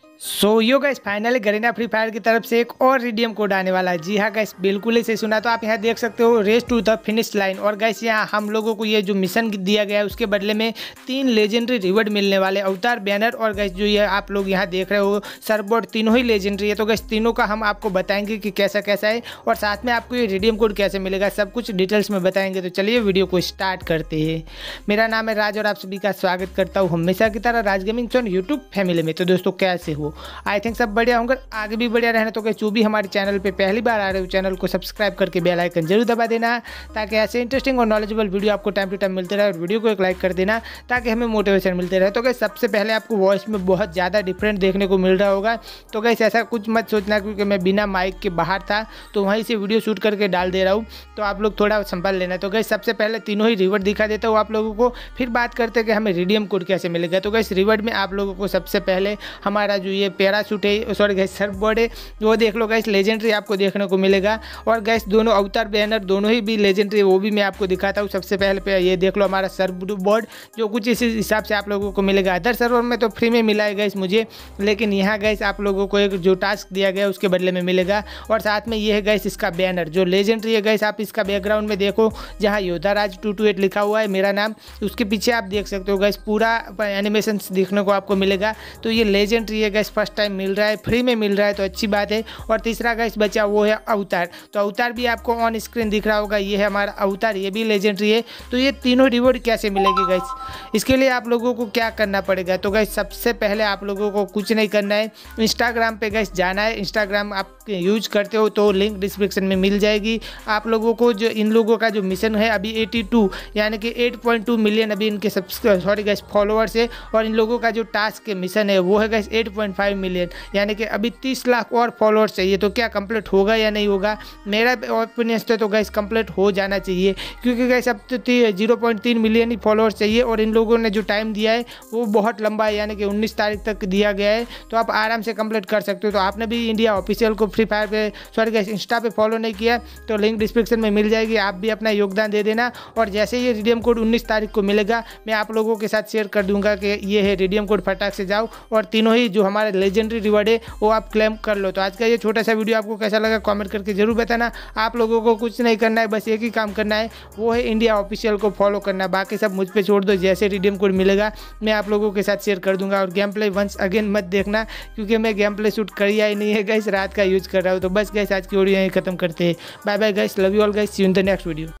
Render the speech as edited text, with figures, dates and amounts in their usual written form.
यो guys finally Garena Free Fire की तरफ से एक और रिडीम कोड आने वाला है। जी हाँ गाइस, बिल्कुल ही सही सुना। तो आप यहाँ देख सकते हो race to the finish line. और गाइस यहाँ हम लोगों को ये जो मिशन दिया गया है उसके बदले में 3 लेजेंडरी रिवॉर्ड मिलने वाले, अवतार, बैनर और गाइस जो ये आप लोग यहाँ देख रहे हो सर्फबोर्ड, तीनों ही लेजेंडरी है। तो गाइस तीनों का हम आपको बताएंगे कि कैसा कैसा है और साथ में आपको ये रिडीम कोड कैसे मिलेगा, सब कुछ डिटेल्स में बताएंगे। तो चलिए वीडियो को स्टार्ट करते हैं। मेरा नाम है राज और आप सभी का स्वागत करता हूँ हमेशा की तरह Raj gaming channel YouTube family में। तो दोस्तों कैसे हो, आई थिंक सब बढ़िया होंगे, आगे भी बढ़िया रहना। तो क्या जो भी हमारे चैनल पे पहली बार आ रहे हो चैनल को सब्सक्राइब करके बेल आइकन जरूर दबा देना, ताकि ऐसे इंटरेस्टिंग और नॉलेजेबल वीडियो आपको टाइम टू टाइम मिलते रहे। और वीडियो को एक लाइक कर देना ताकि हमें मोटिवेशन मिलते रहे। तो क्या सबसे पहले आपको वॉइस में बहुत ज़्यादा डिफरेंट देखने को मिल रहा होगा, तो कैसे ऐसा कुछ मत सोचना, क्योंकि मैं बिना माइक के बाहर था तो वहीं से वीडियो शूट करके डाल दे रहा हूँ, तो आप लोग थोड़ा संभाल लेना। तो गैस सबसे पहले तीनों ही रिवॉर्ड दिखा देता हूँ आप लोगों को, फिर बात करते हैं कि हमें रिडीम कोड कैसे मिलेगा। तो गैस रिवॉर्ड में आप लोगों को सबसे पहले हमारा जो ये पैराशूट है, सॉरी गैस सर्फबोर्ड है, वो देख लो गैस लेजेंडरी आपको देखने को मिलेगा। और गैस दोनों अवतार बैनर दोनों ही भी लेजेंडरी, वो भी मैं आपको दिखाता हूँ। सबसे पहले ये देख लो हमारा सर्फबोर्ड, जो कुछ इस हिसाब से आप लोगों को मिलेगा। अदर सर्वर में तो फ्री में मिला है गैस मुझे, लेकिन यहाँ गैस आप लोगों को एक जो टास्क दिया गया उसके बदले में मिलेगा। और साथ में ये है गैस इसका बैनर जो लेजेंडरी है गैस। आप इसका बैकग्राउंड में देखो जहाँ योधाराज 228 लिखा हुआ है मेरा नाम, उसके पीछे आप देख सकते हो गैस पूरा एनिमेशन देखने को आपको मिलेगा। तो ये लेजेंडरी है गैस, फर्स्ट टाइम मिल रहा है, फ्री में मिल रहा है, तो अच्छी बात है। और तीसरा गैस बचा वो है अवतार। तो अवतार भी आपको ऑन स्क्रीन दिख रहा होगा, ये है हमारा अवतार, ये भी लेजेंडरी है। तो ये तीनों रिवॉर्ड कैसे मिलेगी गैस, इसके लिए आप लोगों को क्या करना पड़ेगा। तो गैस सबसे पहले आप लोगों को कुछ नहीं करना है, इंस्टाग्राम पे गैस जाना है। इंस्टाग्राम आप यूज करते हो तो लिंक डिस्क्रिप्शन में मिल जाएगी। आप लोगों को जो इन लोगों का जो मिशन है अभी 82 यानी कि 8.2 मिलियन अभी इनके सॉरी गैस फॉलोअर्स है। और इन लोगों का जो टास्क के मिशन है वो है गैस 8.5 मिलियन, यानी कि अभी 30 लाख और फॉलोअर्स चाहिए। तो क्या कंप्लीट होगा या नहीं होगा, मेरा ओपिनियन से तो गैस कंप्लीट हो जाना चाहिए, क्योंकि गैस अब तो 0.3 मिलियन ही फॉलोअर्स चाहिए। और इन लोगों ने जो टाइम दिया है वो बहुत लंबा है, यानी कि 19 तारीख तक दिया गया है। तो आप आराम से कंप्लीट कर सकते हो। तो आपने भी इंडिया ऑफिशियल को फ्री फायर पे सॉरी गैस इंस्टा पे फॉलो नहीं किया तो लिंक डिस्क्रिप्शन में मिल जाएगी, आप भी अपना योगदान दे देना। और जैसे ये रिडीम कोड 19 तारीख को मिलेगा मैं आप लोगों के साथ शेयर कर दूंगा कि ये है रिडीम कोड, फटाक से जाओ और तीनों ही जो हमारे लेजेंडरी रिवॉर्ड है वो आप क्लेम कर लो। तो आज का ये छोटा सा वीडियो आपको कैसा लगा कमेंट करके जरूर बताना। आप लोगों को कुछ नहीं करना है, बस एक ही काम करना है, वो है इंडिया ऑफिशियल को फॉलो करना, बाकी सब मुझ पे छोड़ दो। जैसे रिडीम कोड मिलेगा मैं आप लोगों के साथ शेयर कर दूंगा। और गेम प्ले वंस अगेन मत देखना, क्योंकि मैं गेम प्ले शूट किया ही नहीं है गैस, रात का यूज कर रहा हूँ। तो बस गैस आज की वीडियो यहीं खत्म करते हैं। Bye bye guys, love you all guys, see you in the next video.